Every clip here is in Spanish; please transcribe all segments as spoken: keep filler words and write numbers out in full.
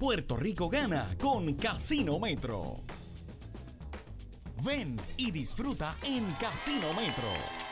Puerto Rico gana con Casino Metro. Ven y disfruta en Casino Metro.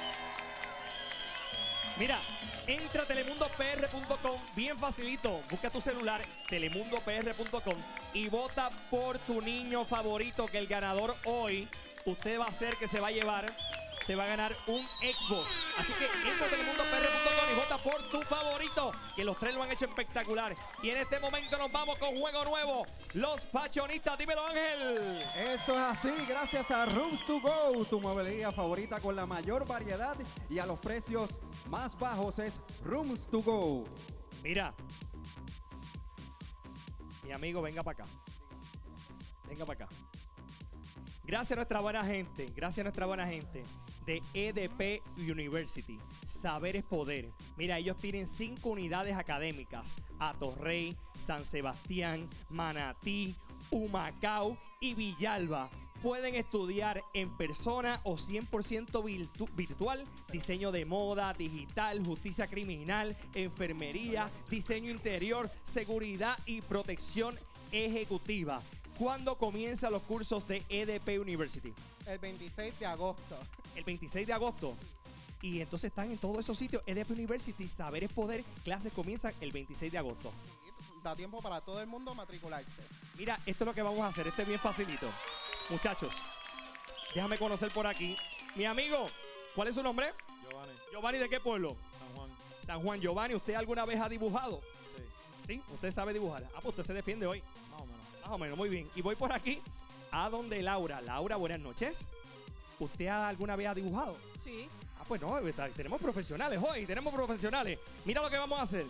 Mira, entra a telemundo p r punto com, bien facilito. Busca tu celular, telemundo p r punto com, y vota por tu niño favorito, que el ganador hoy, usted va a ser que se va a llevar, se va a ganar un Xbox. Así que entra a telemundo p r punto com y vota por tu favorito, que los tres lo han hecho espectacular. Y en este momento nos vamos con juego nuevo. Los Fashionistas, dímelo, Ángel. Eso es así, gracias a Rooms to Go, tu mueblería favorita con la mayor variedad y a los precios más bajos es Rooms to Go. Mira, mi amigo, venga para acá. Venga para acá. Gracias a nuestra buena gente, gracias a nuestra buena gente de E D P University. Saber es poder. Mira, ellos tienen cinco unidades académicas: Atorrey, San Sebastián, Manatí, Humacao y Villalba. Pueden estudiar en persona o cien por ciento virtu virtual, diseño de moda, digital, justicia criminal, enfermería, diseño interior, seguridad y protección ejecutiva. ¿Cuándo comienzan los cursos de E D P University? El veintiséis de agosto. El veintiséis de agosto. Y entonces están en todos esos sitios. E D P University, Saber es Poder. Clases comienzan el veintiséis de agosto. Da tiempo para todo el mundo matricularse. Mira, esto es lo que vamos a hacer. Este es bien facilito. Muchachos, déjame conocer por aquí. Mi amigo, ¿cuál es su nombre? Giovanni. Giovanni, ¿de qué pueblo? San Juan. San Juan. Giovanni, ¿usted alguna vez ha dibujado? Sí. ¿Sí? ¿Usted sabe dibujar? Ah, pues usted se defiende hoy. Más o menos. Más o menos, muy bien. Y voy por aquí a donde Laura. Laura, buenas noches. ¿Usted alguna vez ha dibujado? Sí. Ah, pues no, tenemos profesionales hoy, tenemos profesionales. Mira lo que vamos a hacer.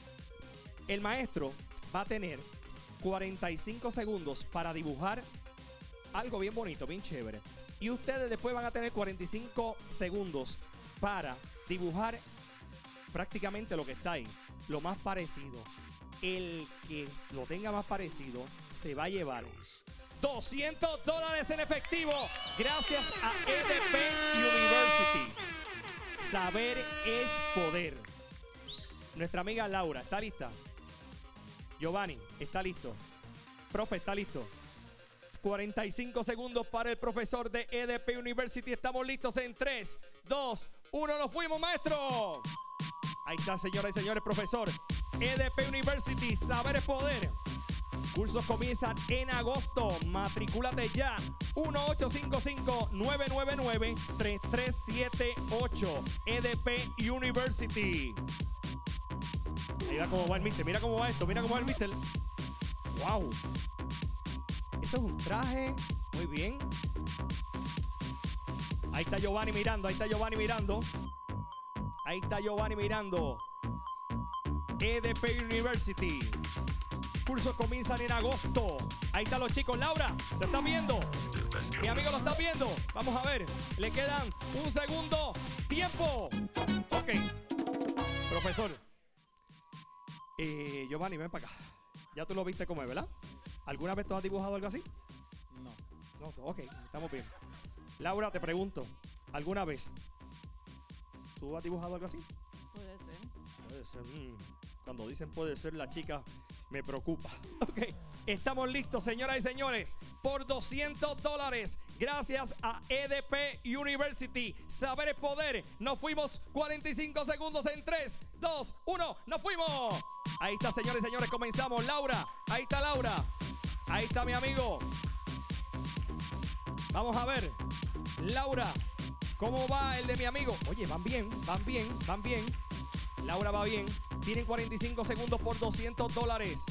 El maestro va a tener cuarenta y cinco segundos para dibujar algo bien bonito, bien chévere. Y ustedes después van a tener cuarenta y cinco segundos para dibujar prácticamente lo que está ahí, lo más parecido. El que lo tenga más parecido se va a llevar doscientos dólares en efectivo gracias a E D P University. Saber es poder. Nuestra amiga Laura, ¿está lista? Giovanni, ¿está listo? Profe, ¿está listo? cuarenta y cinco segundos para el profesor de E D P University. Estamos listos en tres, dos, uno. ¡Nos fuimos, maestro! Ahí está, señoras y señores, profesor. E D P University, Saber es poder. Cursos comienzan en agosto. Matricúlate ya. uno ocho cinco cinco, nueve nueve nueve, tres tres siete ocho. E D P University. Ahí va cómo va el mister. Mira cómo va esto. Mira cómo va el mister. ¡Wow! Eso es un traje. Muy bien. Ahí está Giovanni mirando. Ahí está Giovanni mirando. Ahí está Giovanni mirando. E D P University. Cursos comienzan en agosto. Ahí están los chicos. Laura, ¿lo están viendo? Mi amigo, ¿lo están viendo? Vamos a ver. Le quedan un segundo. ¡Tiempo! Ok. Profesor. Eh, Giovanni, ven para acá. Ya tú lo viste cómo es, ¿verdad? ¿Alguna vez tú has dibujado algo así? No. No, ok. Estamos bien. Laura, te pregunto. ¿Alguna vez tú has dibujado algo así? Puede ser. Puede ser. Mm. Cuando dicen puede ser, la chica me preocupa. Ok. Estamos listos, señoras y señores, por doscientos dólares. Gracias a E D P University. Saber es poder. Nos fuimos. cuarenta y cinco segundos en tres, dos, uno. ¡Nos fuimos! Ahí está, señores y señores. Comenzamos. Laura. Ahí está Laura. Ahí está mi amigo. Vamos a ver. Laura. ¿Cómo va el de mi amigo? Oye, van bien, van bien, van bien. Laura va bien. Tienen cuarenta y cinco segundos por doscientos dólares.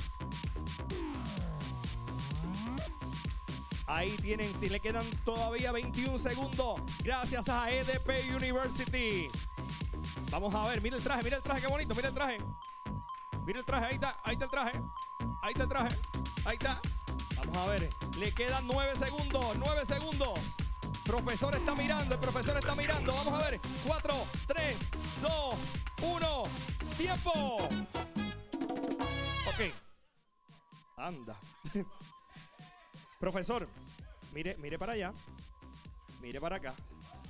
Ahí tienen, le quedan todavía veintiún segundos. Gracias a E D P University. Vamos a ver, mira el traje, mira el traje, qué bonito, mira el traje. Mira el traje, ahí está, ahí está el traje. Ahí está el traje, ahí está. Vamos a ver, le quedan nueve segundos, nueve segundos. Profesor está mirando, el profesor está mirando. Vamos a ver, cuatro, tres, dos, uno. ¡Tiempo! Ok. Anda. Profesor, mire, mire para allá. Mire para acá.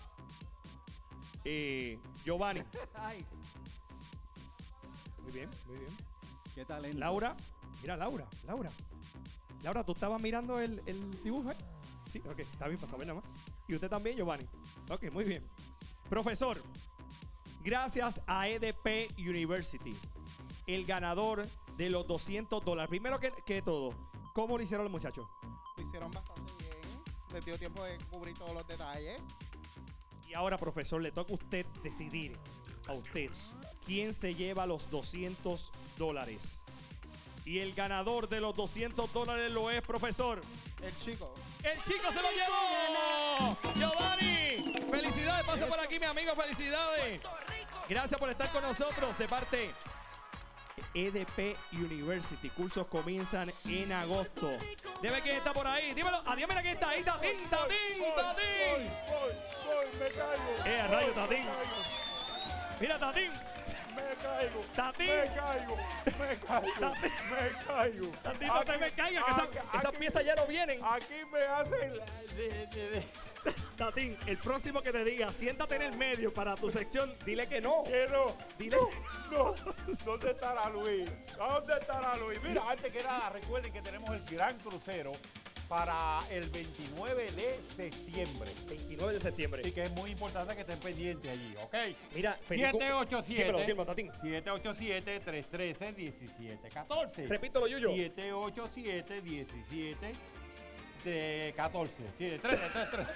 Eh, Giovanni. Ay, Muy bien, muy bien. qué talento. Laura, Mira, Laura, Laura. Laura, ¿tú estabas mirando el, el dibujo? ¿Eh? Sí, ok, está bien, para saber nada más. Y usted también, Giovanni. Ok, muy bien. Profesor, gracias a E D P University, el ganador de los doscientos dólares. Primero que, que todo, ¿cómo lo hicieron los muchachos? Lo hicieron bastante bien. Les dio tiempo de cubrir todos los detalles. Y ahora, profesor, le toca a usted decidir, a usted, quién se lleva los doscientos dólares. Y el ganador de los doscientos dólares lo es, profesor. El chico. ¡El chico se lo llevó! ¡Giovanni! ¡Felicidades! Pasa por aquí, mi amigo. ¡Felicidades! Gracias por estar con nosotros de parte de E D P University. Cursos comienzan en agosto. Dime quién está por ahí. Dímelo. Adiós, mira quién está ahí. ¡Tatín, Tatín, Tatín! Voy, voy, me caigo. ¡Eh, a rayo, Tatín! Mira, Tatín. Me caigo. Tatín. Me caigo. Me caigo. Tatín. Me caigo. Tatín, no te me caigas, que esa- Aquí- esas piezas ya no vienen. Aquí me hacen. la- de- de- de- Tatín, el próximo que te diga, siéntate en el medio para tu sección, dile que no. Que no. Dile. No. ¿Dónde estará Luis? ¿Dónde estará Luis? Mira, antes que nada, recuerden que tenemos el gran crucero para el veintinueve de septiembre. veintinueve de septiembre. Así que es muy importante que estén pendientes allí, ¿ok? Mira, feliz cum- siete ocho Dímelo, siete, dímelo, Tatín. siete ocho siete, tres uno tres, uno siete uno cuatro. Repítelo, Yuyo. siete ocho siete, diecisiete, catorce. tres, tres, tres.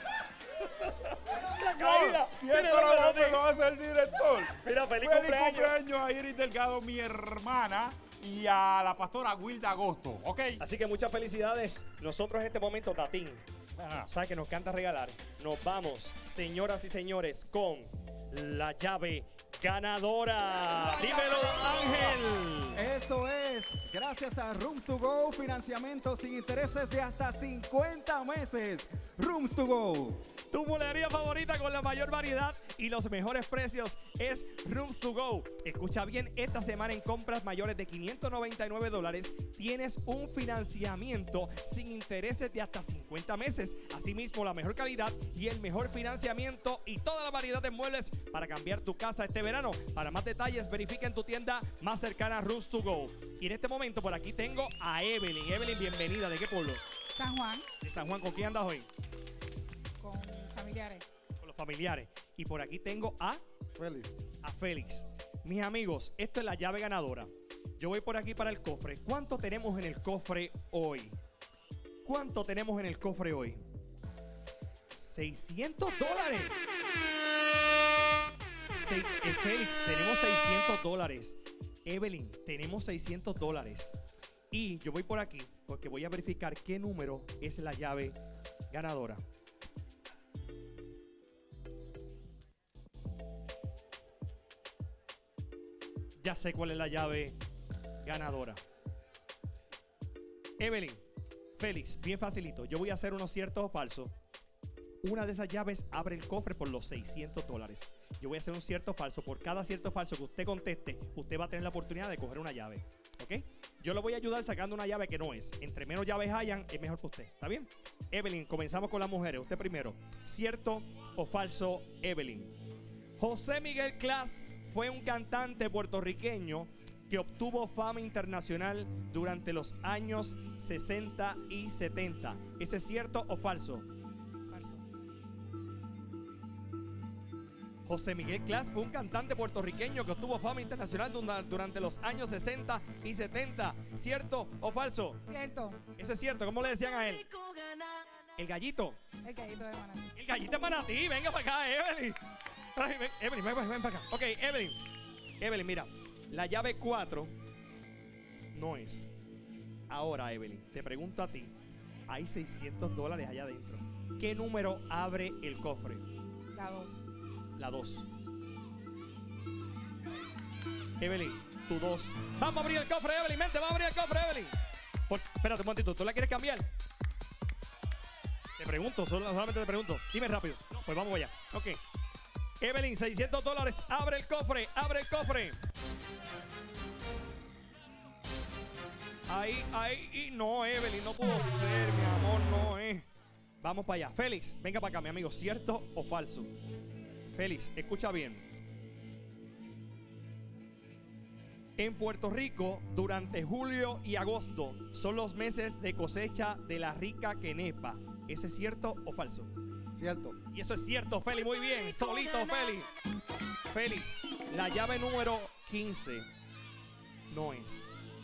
La caída. Y Mira, esto mira, lo Tatín. lo hace el director. Mira, feliz, Feliz cumpleaños. cumpleaños a Iris Delgado, mi hermana, y a la pastora Wilda Agosto, ¿ok? Así que muchas felicidades. Nosotros en este momento, Tatín, Ajá. sabes que nos canta regalar. Nos vamos, señoras y señores, con la llave ganadora. Dímelo, Ángel. Eso es, gracias a Rooms to Go, financiamiento sin intereses de hasta cincuenta meses. Rooms to Go. Tu mueblería favorita con la mayor variedad y los mejores precios es Rooms to Go. Escucha bien, esta semana en compras mayores de quinientos noventa y nueve dólares tienes un financiamiento sin intereses de hasta cincuenta meses. Asimismo, la mejor calidad y el mejor financiamiento y toda la variedad de muebles para cambiar tu casa este verano. Para más detalles, verifica en tu tienda más cercana a Rooms to Go. Y en este momento por aquí tengo a Evelyn. Evelyn, bienvenida. ¿De qué pueblo? San Juan, De San Juan. ¿Con quién andas hoy? con familiares. Con los familiares. Y por aquí tengo a... Félix. a Félix. Mis amigos, esto es la llave ganadora. Yo voy por aquí para el cofre. ¿Cuánto tenemos en el cofre hoy? ¿Cuánto tenemos en el cofre hoy? seiscientos dólares. Se- eh, Félix, tenemos seiscientos dólares. Evelyn, tenemos seiscientos dólares. Y yo voy por aquí porque voy a verificar qué número es la llave ganadora. Ya sé cuál es la llave ganadora. Evelyn, Félix, bien facilito. Yo voy a hacer unos ciertos o falsos. Una de esas llaves abre el cofre por los seiscientos dólares. Yo voy a hacer un cierto o falso. Por cada cierto o falso que usted conteste, usted va a tener la oportunidad de coger una llave. ¿Ok? Yo lo voy a ayudar sacando una llave que no es. Entre menos llaves hayan, es mejor para usted. ¿Está bien? Evelyn, comenzamos con las mujeres. Usted primero. ¿Cierto o falso, Evelyn? José Miguel Clas fue un cantante puertorriqueño que obtuvo fama internacional durante los años sesenta y setenta. ¿Ese es cierto o falso? Falso. José Miguel Clas fue un cantante puertorriqueño que obtuvo fama internacional dura- durante los años sesenta y setenta. ¿Cierto o falso? Cierto. Ese es cierto. ¿Cómo le decían a él? El gallito. El gallito de Manatí. El gallito es Manatí. Venga para acá, Evelyn. Ay, ven, Evelyn, ven, ven para acá. Ok, Evelyn. Evelyn, mira. La llave cuatro no es. Ahora, Evelyn, te pregunto a ti. Hay seiscientos dólares allá adentro. ¿Qué número abre el cofre? La dos. La dos. Evelyn, tu dos. Vamos a abrir el cofre, Evelyn. Mente, vamos a abrir el cofre, Evelyn. Por- espérate un momentito. ¿Tú la quieres cambiar? Te pregunto, solo- solamente te pregunto. Dime rápido. Pues vamos allá. Ok. Evelyn, seiscientos dólares. Abre el cofre, abre el cofre. Ahí, ahí, y no, Evelyn, no pudo ser, mi amor, no es. Vamos para allá. Félix, venga para acá, mi amigo. ¿Cierto o falso? Félix, escucha bien. En Puerto Rico, durante julio y agosto son los meses de cosecha de la rica quenepa. ¿Eso es cierto o falso? Cierto. Y eso es cierto, Feli, muy bien. Solito, Feli. Félix, la llave número quince no es.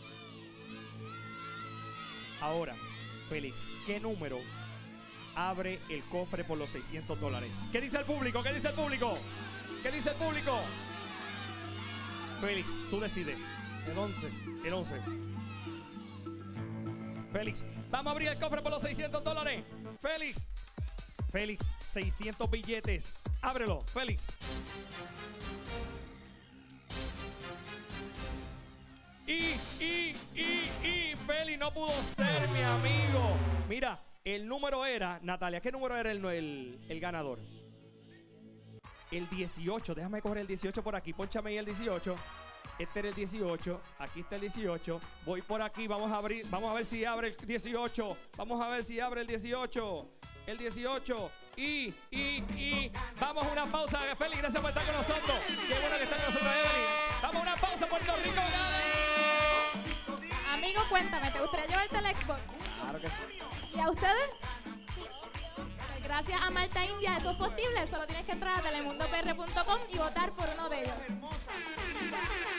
Ahora, Félix, ¿qué número abre el cofre por los seiscientos dólares? ¿Qué dice el público? ¿Qué dice el público? ¿Qué dice el público? Félix, tú decides. El once. El once. Félix, vamos a abrir el cofre por los seiscientos dólares. Félix. Félix, seiscientos billetes. Ábrelo, Félix. Y, y, y, y, Félix no pudo ser mi amigo. Mira, el número era, Natalia, ¿qué número era el, el, el ganador? El dieciocho, déjame coger el dieciocho por aquí, pónchame ahí el dieciocho. Este era el dieciocho, aquí está el dieciocho. Voy por aquí, vamos a abrir, vamos a ver si abre el dieciocho. Vamos a ver si abre el dieciocho. El dieciocho. Y, y, y, vamos a una pausa. Félix, gracias por estar con nosotros. Qué bueno que están con nosotros, Evelyn. Vamos a una pausa, Puerto Rico, gane. Amigo, cuéntame, ¿te gustaría llevarte el Xbox? Claro que sí. ¿Y a ustedes? Sí. Pues gracias a Marta India, eso es posible. Solo tienes que entrar a telemundo p r punto com y votar por uno de ellos.